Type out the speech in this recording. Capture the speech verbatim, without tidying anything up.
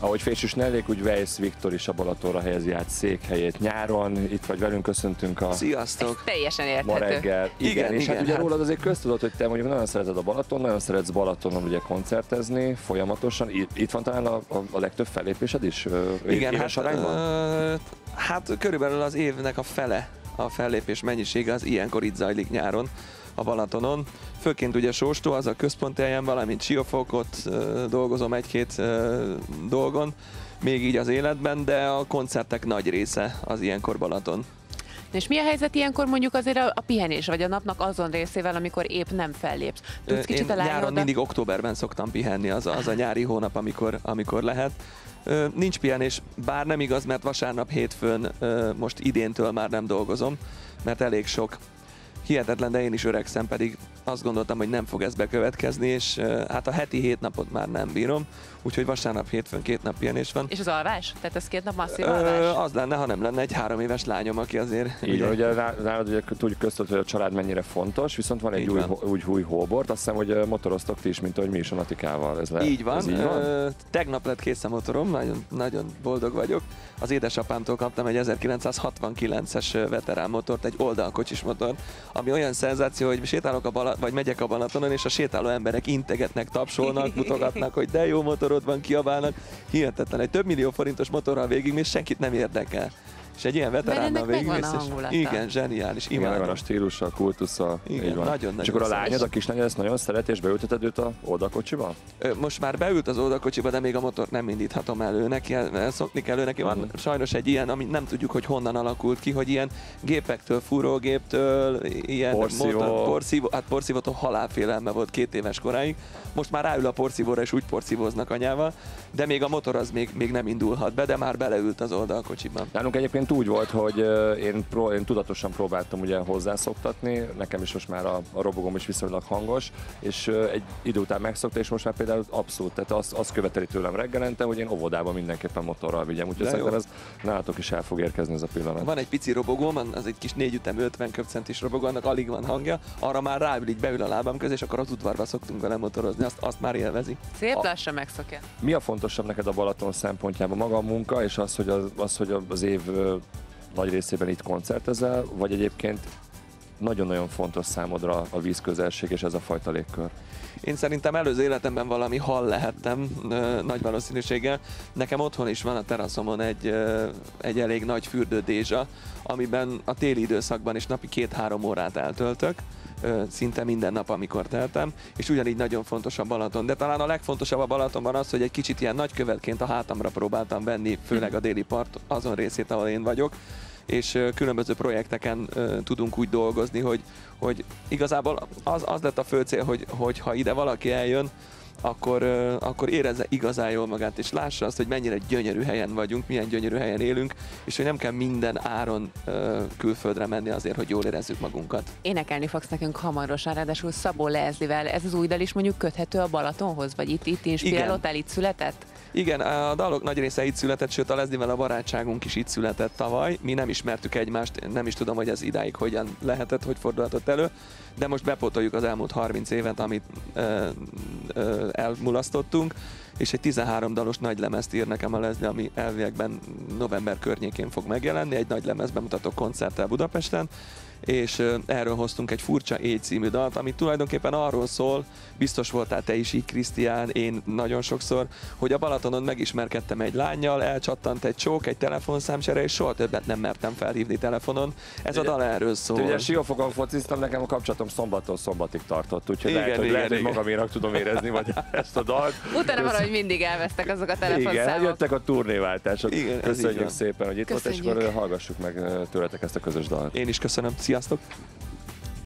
Ahogy Fésűs Nellék, úgy Weisz Viktor is a Balatonra helyezi át székhelyét nyáron. Itt vagy velünk, köszöntünk a... Sziasztok! Ez teljesen érthető. Ma reggel. Igen, igen, és igen, hát ugye hát... rólad azért köztudott, hogy te mondjuk nagyon szereted a Balaton, nagyon szeretsz Balatonon ugye koncertezni folyamatosan. Itt, itt van talán a, a, a legtöbb fellépésed is? Igen, éves hát, arányban? ö, hát körülbelül az évnek a fele a fellépés mennyisége az ilyenkor itt zajlik nyáron a Balatonon. Főként ugye Sóstó, az a központi helyen, valamint Siófok, ott ö, dolgozom egy-két ö, dolgon, még így az életben, de a koncertek nagy része az ilyenkor Balaton. És mi a helyzet ilyenkor mondjuk azért a, a pihenés, vagy a napnak azon részével, amikor épp nem fellépsz? Tudsz kicsit Én a lányodat... nyáron mindig októberben szoktam pihenni, az a, az a nyári hónap, amikor, amikor lehet. Ö, nincs pihenés, bár nem igaz, mert vasárnap, hétfőn ö, most idéntől már nem dolgozom, mert elég sok. Hihetetlen, de én is öregszem, pedig azt gondoltam, hogy nem fog ez bekövetkezni, és uh, hát a heti hét napot már nem bírom, úgyhogy vasárnap, hétfőn két nap pihenés van. És az alvás? Tehát ez két nap masszív Ö, alvás? az lenne, ha nem lenne egy három éves lányom, aki azért... Így van, ugye nálad ugye tudjuk köztudott, hogy a család mennyire fontos, viszont van egy új, új, új hóbort, azt hiszem, hogy motoroztok ti is, mint ahogy mi is a Natikával. Ez le, így van, ez így van? Ö, tegnap lett kész a motorom, nagyon, nagyon boldog vagyok. Az édesapámtól kaptam egy ezerkilencszázhatvankilences veterán motort, egy oldalkocsis motor, ami olyan szenzáció, hogy sétálok a Bala- vagy megyek a Balatonon, és a sétáló emberek integetnek, tapsolnak, mutogatnak, hogy de jó motorod van, kiabálnak. Hihetetlen, egy több millió forintos motorral végig, és senkit nem érdekel. És egy ilyen veteránnal végigmész, és igen, zseniális, imádom. imádom. Megvan a stílusa, a kultusza, igen, így van. Nagyon, és akkor a lányod, szép. a kislány ezt nagyon szereti, és beülteted őt a oldalkocsiba? Most már beült az oldalkocsiba, de még a motort nem indíthatom elő neki, szokni kell ő neki. Van sajnos egy ilyen, ami nem tudjuk, hogy honnan alakult ki, hogy ilyen gépektől, fúrógéptől, ilyen porszívó. motor, porszívó, hát porszívótól halálfélelme volt két éves koráig. Most már ráül a porszívóra, és úgy porszívóznak anyával, de még a motor az még, még nem indulhat be, de már beleült az oldalkocsiban. Nálunk egyébként úgy volt, hogy én, pró, én tudatosan próbáltam ugye hozzászoktatni, nekem is most már a, a robogom is viszonylag hangos, és egy idő után megszokta, és most már például abszolút, tehát azt, azt követeli tőlem reggelente, hogy én óvodában mindenképpen motorral vigyem, úgyhogy szerintem ez nálatok is el fog érkezni ez a pillanat. Van egy pici robogóm, az egy kis négy ütemű ötven köbcentis robogó, annak alig van hangja, arra már ráül, így beül a lábam közé, és akkor az udvarba szoktunk vele motorozni, azt, azt már élvezi. Szép lassan megszokja. Mi a fontosabb neked a Balaton szempontjában? Maga a munka, és az, hogy az, az, hogy az év nagy részében itt koncertezel, vagy egyébként nagyon-nagyon fontos számodra a vízközelség és ez a fajta légkör? Én szerintem előző életemben valami hal lehettem, nagy valószínűséggel. Nekem otthon is van a teraszomon egy, egy elég nagy fürdődézsa, amiben a téli időszakban is napi két-három órát eltöltök, szinte minden nap, amikor teltem, és ugyanígy nagyon fontos a Balaton. De talán a legfontosabb a Balatonban az, hogy egy kicsit ilyen nagykövetként a hátamra próbáltam venni, főleg a déli part azon részét, ahol én vagyok, és különböző projekteken uh, tudunk úgy dolgozni, hogy, hogy igazából az, az lett a fő cél, hogy, hogy ha ide valaki eljön, akkor, uh, akkor érezze igazán jól magát, és lássa azt, hogy mennyire gyönyörű helyen vagyunk, milyen gyönyörű helyen élünk, és hogy nem kell minden áron uh, külföldre menni azért, hogy jól érezzük magunkat. Énekelni fogsz nekünk hamarosan, ráadásul Szabó Lezlivel. Ez az új dal is mondjuk köthető a Balatonhoz? Vagy itt, itt inspirálódtál, itt született? Igen, a dalok nagy része itt született, sőt a Lezlivel a barátságunk is itt született tavaly. Mi nem ismertük egymást, nem is tudom, hogy ez idáig hogyan lehetett, hogy fordulhatott elő, de most bepótoljuk az elmúlt harminc évet, amit ö, ö, elmulasztottunk, és egy tizenhárom dalos nagy lemezt ír nekem a Lezli, ami elviekben november környékén fog megjelenni, egy nagy lemez bemutató koncerttel Budapesten, és uh, erről hoztunk egy Furcsa Éj című dalt, ami tulajdonképpen arról szól, biztos voltál te is így, Krisztián, én nagyon sokszor, hogy a Balatonon megismerkedtem egy lánnyal, elcsattant egy csók, egy telefonszámcsere, és soha többet nem mertem felhívni telefonon. Ez a dal erről szól. Ugye Siófokon fociztam, nekem a kapcsolatom szombattól szombatig tartott, úgyhogy igen, lehet, hogy, igen, lehet, hogy igen. magaménak tudom érezni vagy ezt a dalt. Utána valahogy mindig elvesztek azok a telefonszámok. Igen, jöttek a turnéváltások. Igen, köszönjük szépen, hogy itt volt, és Köszönjük. akkor hallgassuk meg tőletek ezt a közös dalt. Én is köszönöm, sziasztok!